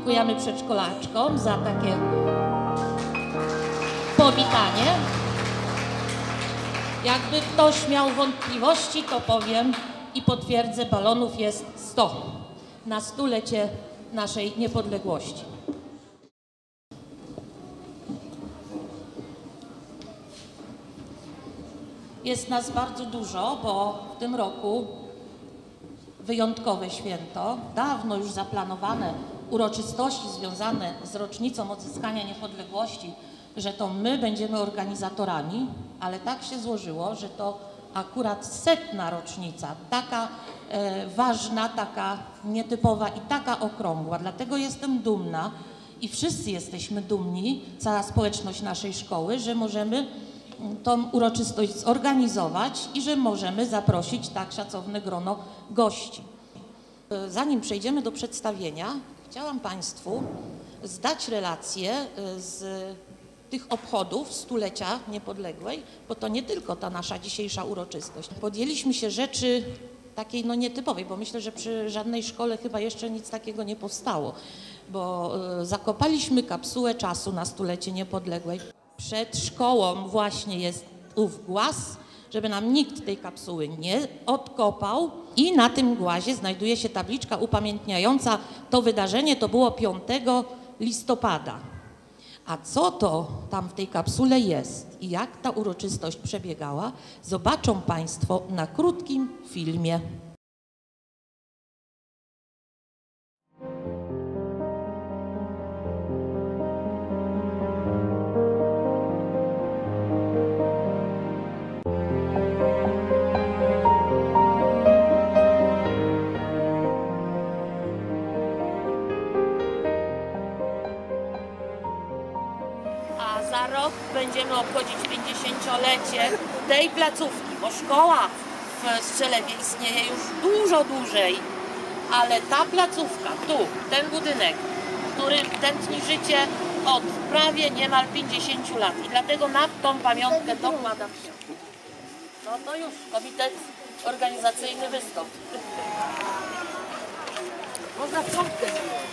Dziękujemy przedszkolaczkom za takie powitanie. Jakby ktoś miał wątpliwości, to powiem i potwierdzę, balonów jest 100 na stulecie naszej niepodległości. Jest nas bardzo dużo, bo w tym roku wyjątkowe święto, dawno już zaplanowane uroczystości związane z rocznicą odzyskania niepodległości, że to my będziemy organizatorami, ale tak się złożyło, że to akurat 100. rocznica, taka ważna, taka nietypowa i taka okrągła. Dlatego jestem dumna i wszyscy jesteśmy dumni, cała społeczność naszej szkoły, że możemy tą uroczystość zorganizować i że możemy zaprosić tak szacowne grono gości. Zanim przejdziemy do przedstawienia, chciałam Państwu zdać relację z tych obchodów stulecia niepodległej, bo to nie tylko ta nasza dzisiejsza uroczystość. Podjęliśmy się rzeczy takiej nietypowej, bo myślę, że przy żadnej szkole chyba jeszcze nic takiego nie powstało, bo zakopaliśmy kapsułę czasu na stulecie niepodległej. Przed szkołą właśnie jest ów głaz, żeby nam nikt tej kapsuły nie odkopał i na tym głazie znajduje się tabliczka upamiętniająca to wydarzenie, to było 5 listopada. A co to tam w tej kapsule jest i jak ta uroczystość przebiegała, zobaczą Państwo na krótkim filmie. Za rok będziemy obchodzić 50-lecie tej placówki, bo szkoła w Strzelewie istnieje już dużo dłużej, ale ta placówka, tu, ten budynek, który tętni życie od prawie niemal 50 lat i dlatego na tą pamiątkę dokładam się. No to już komitet organizacyjny wystąp. Można w czątkę.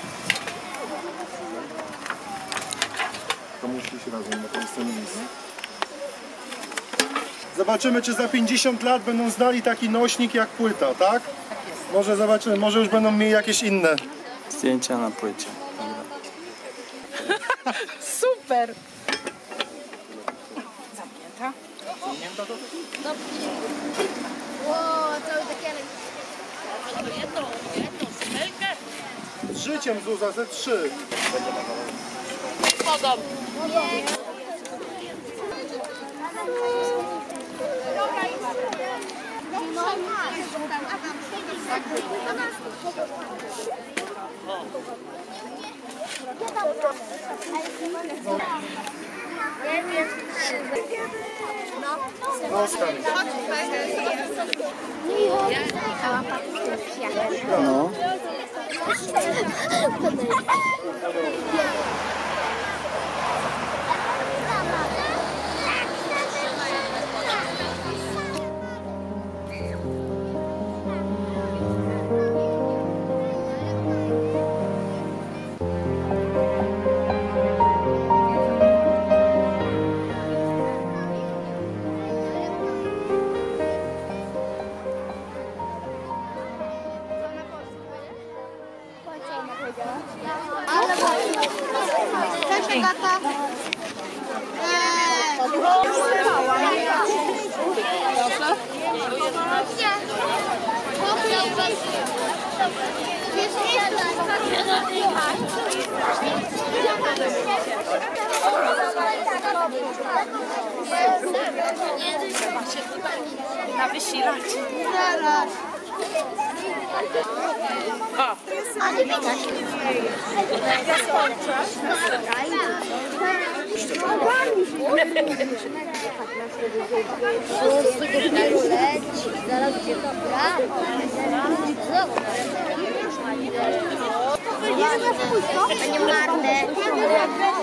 To musi iść razem na tej scenie. Zobaczymy, czy za 50 lat będą znali taki nośnik jak płyta, tak? Tak jest. Może zobaczymy, może już będą mieli jakieś inne. Zdjęcia na płycie. Super! Zamknięta? Zamknięta to? Wow, cały takie... Jedną szpelkę. Z życiem Zuza, ze 3. Podobnie. No. Na wysilać. A nie widać. Ja skończę. Leci, zaraz się to gra. To nie marne.